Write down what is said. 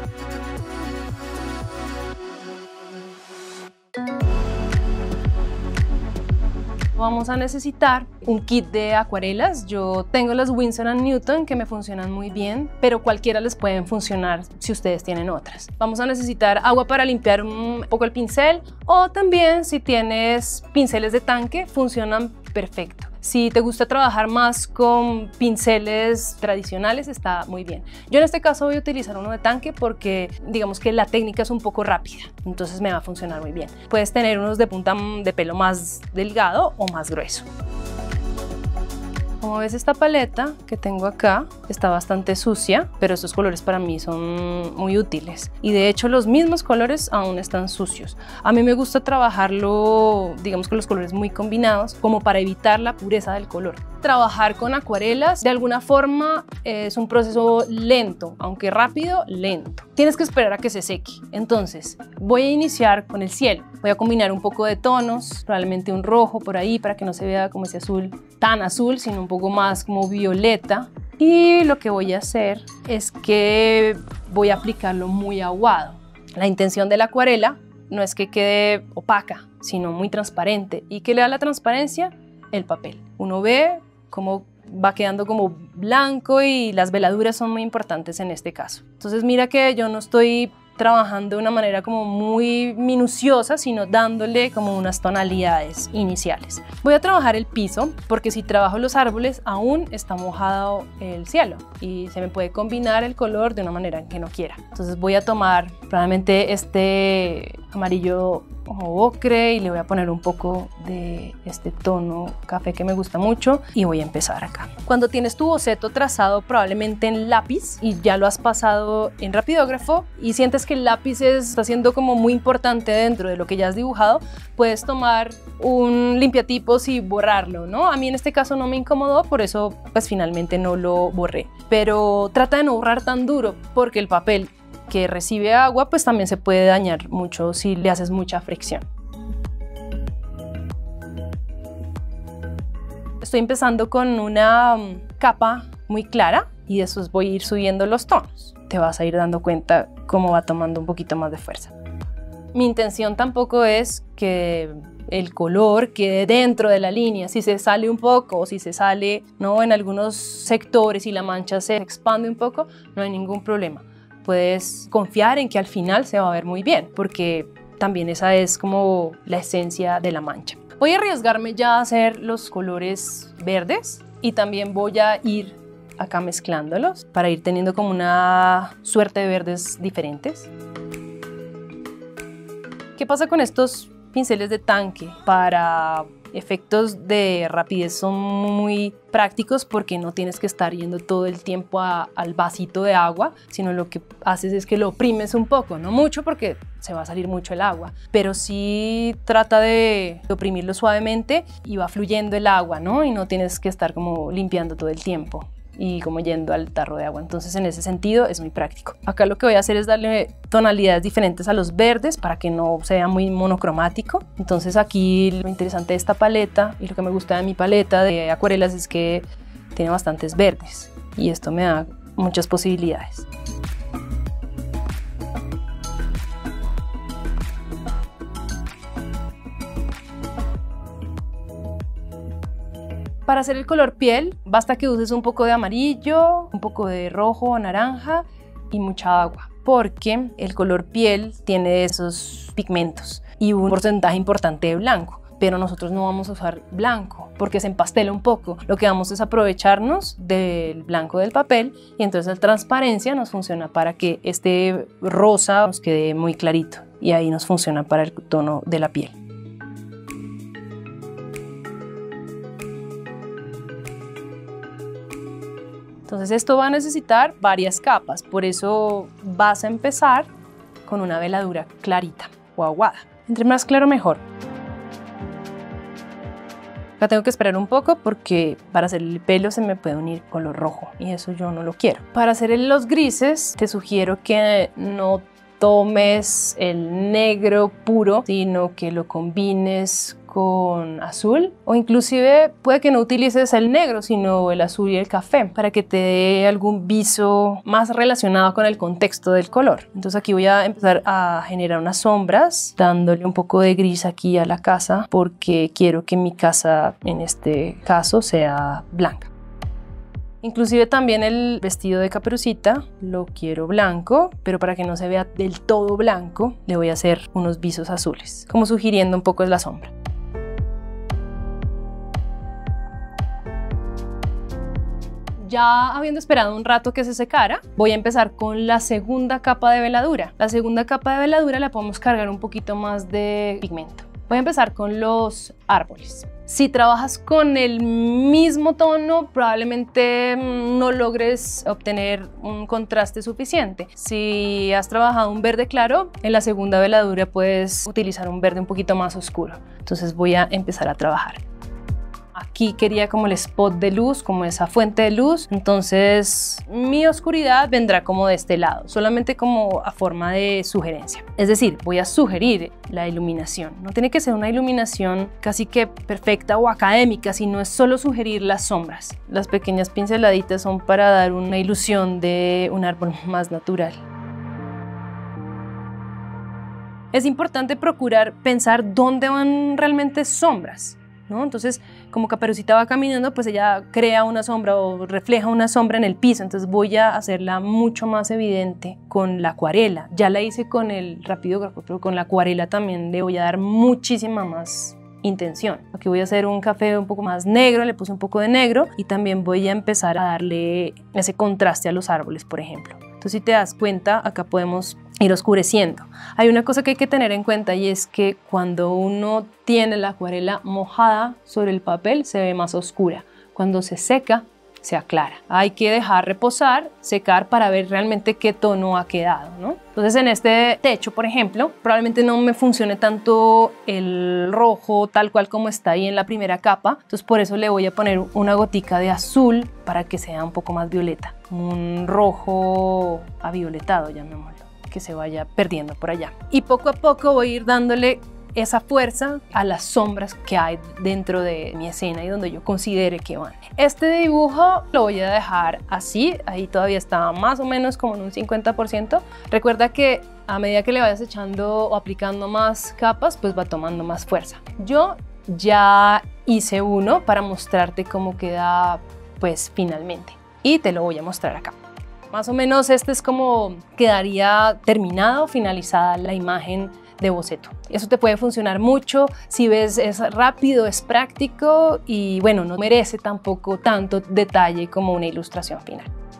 Vamos a necesitar un kit de acuarelas. Yo tengo las Winsor & Newton que me funcionan muy bien, pero cualquiera les pueden funcionar si ustedes tienen otras. Vamos a necesitar agua para limpiar un poco el pincel, o también si tienes pinceles de tanque funcionan perfecto. Si te gusta trabajar más con pinceles tradicionales, está muy bien. Yo en este caso voy a utilizar uno de tanque porque digamos que la técnica es un poco rápida, entonces me va a funcionar muy bien. Puedes tener unos de punta de pelo más delgado o más grueso. Como ves, esta paleta que tengo acá está bastante sucia, pero estos colores para mí son muy útiles. Y de hecho los mismos colores aún están sucios. A mí me gusta trabajarlo, digamos, con los colores muy combinados, como para evitar la pureza del color. Trabajar con acuarelas de alguna forma es un proceso lento, aunque rápido, lento. Tienes que esperar a que se seque. Entonces voy a iniciar con el cielo. Voy a combinar un poco de tonos, probablemente un rojo por ahí para que no se vea como ese azul tan azul, sino un poco más como violeta. Y lo que voy a hacer es que voy a aplicarlo muy aguado. La intención de la acuarela no es que quede opaca, sino muy transparente. ¿Y qué le da la transparencia? El papel. Uno ve cómo va quedando como blanco y las veladuras son muy importantes en este caso. Entonces mira que yo no estoy trabajando de una manera como muy minuciosa, sino dándole como unas tonalidades iniciales. Voy a trabajar el piso porque si trabajo los árboles aún está mojado el cielo y se me puede combinar el color de una manera en que no quiera. Entonces voy a tomar probablemente este amarillo o ocre y le voy a poner un poco de este tono café que me gusta mucho y voy a empezar acá. Cuando tienes tu boceto trazado probablemente en lápiz y ya lo has pasado en rapidógrafo y sientes que el lápiz está siendo como muy importante dentro de lo que ya has dibujado, puedes tomar un limpiatipos y borrarlo, ¿no? A mí en este caso no me incomodó, por eso pues finalmente no lo borré. Pero trata de no borrar tan duro porque el papel que recibe agua pues también se puede dañar mucho si le haces mucha fricción. Estoy empezando con una capa muy clara y después voy a ir subiendo los tonos. Te vas a ir dando cuenta cómo va tomando un poquito más de fuerza. Mi intención tampoco es que el color quede dentro de la línea. Si se sale un poco o si se sale, ¿no?, en algunos sectores y la mancha se expande un poco, no hay ningún problema. Puedes confiar en que al final se va a ver muy bien, porque también esa es como la esencia de la mancha. Voy a arriesgarme ya a hacer los colores verdes y también voy a ir acá mezclándolos para ir teniendo como una suerte de verdes diferentes. ¿Qué pasa con estos pinceles de tanque? Para efectos de rapidez son muy prácticos porque no tienes que estar yendo todo el tiempo al vasito de agua, sino lo que haces es que lo oprimes un poco, no mucho porque se va a salir mucho el agua, pero sí trata de oprimirlo suavemente y va fluyendo el agua, ¿no? Y no tienes que estar como limpiando todo el tiempo y como yendo al tarro de agua. Entonces en ese sentido es muy práctico. Acá lo que voy a hacer es darle tonalidades diferentes a los verdes para que no sea muy monocromático. Entonces aquí lo interesante de esta paleta y lo que me gusta de mi paleta de acuarelas es que tiene bastantes verdes y esto me da muchas posibilidades. Para hacer el color piel, basta que uses un poco de amarillo, un poco de rojo o naranja y mucha agua, porque el color piel tiene esos pigmentos y un porcentaje importante de blanco, pero nosotros no vamos a usar blanco porque se empastela un poco. Lo que vamos es aprovecharnos del blanco del papel y entonces la transparencia nos funciona para que este rosa nos quede muy clarito y ahí nos funciona para el tono de la piel. Entonces esto va a necesitar varias capas, por eso vas a empezar con una veladura clarita o aguada. Entre más claro mejor. Acá tengo que esperar un poco porque para hacer el pelo se me puede unir color rojo y eso yo no lo quiero. Para hacer los grises te sugiero que no tomes el negro puro, sino que lo combines con azul, o inclusive puede que no utilices el negro sino el azul y el café para que te dé algún viso más relacionado con el contexto del color. Entonces aquí voy a empezar a generar unas sombras dándole un poco de gris aquí a la casa porque quiero que mi casa en este caso sea blanca. Inclusive también el vestido de Caperucita lo quiero blanco, pero para que no se vea del todo blanco le voy a hacer unos visos azules, como sugiriendo un poco la sombra. Ya habiendo esperado un rato que se secara, voy a empezar con la segunda capa de veladura. La segunda capa de veladura la podemos cargar un poquito más de pigmento. Voy a empezar con los árboles. Si trabajas con el mismo tono, probablemente no logres obtener un contraste suficiente. Si has trabajado un verde claro, en la segunda veladura puedes utilizar un verde un poquito más oscuro. Entonces voy a empezar a trabajar. Aquí quería como el spot de luz, como esa fuente de luz, entonces mi oscuridad vendrá como de este lado, solamente como a forma de sugerencia. Es decir, voy a sugerir la iluminación. No tiene que ser una iluminación casi que perfecta o académica, sino es solo sugerir las sombras. Las pequeñas pinceladitas son para dar una ilusión de un árbol más natural. Es importante procurar pensar dónde van realmente sombras, ¿no? Entonces, como Caperucita va caminando, pues ella crea una sombra o refleja una sombra en el piso, entonces voy a hacerla mucho más evidente con la acuarela. Ya la hice con el rapidógrafo, pero con la acuarela también le voy a dar muchísima más intención. Aquí voy a hacer un café un poco más negro, le puse un poco de negro y también voy a empezar a darle ese contraste a los árboles, por ejemplo. Entonces, si te das cuenta, acá podemos ir oscureciendo. Hay una cosa que hay que tener en cuenta y es que cuando uno tiene la acuarela mojada sobre el papel se ve más oscura. Cuando se seca, se aclara. Hay que dejar reposar, secar para ver realmente qué tono ha quedado, ¿no? Entonces en este techo, por ejemplo, probablemente no me funcione tanto el rojo tal cual como está ahí en la primera capa. Entonces por eso le voy a poner una gotica de azul para que sea un poco más violeta. Un rojo avioletado, llamémoslo, que se vaya perdiendo por allá. Y poco a poco voy a ir dándole esa fuerza a las sombras que hay dentro de mi escena y donde yo considere que van. Este dibujo lo voy a dejar así, ahí todavía está más o menos como en un 50%. Recuerda que a medida que le vayas echando o aplicando más capas, pues va tomando más fuerza. Yo ya hice uno para mostrarte cómo queda pues finalmente y te lo voy a mostrar acá. Más o menos este es como quedaría terminado, finalizada la imagen de boceto. Eso te puede funcionar mucho si ves, es rápido, es práctico y bueno, no merece tampoco tanto detalle como una ilustración final.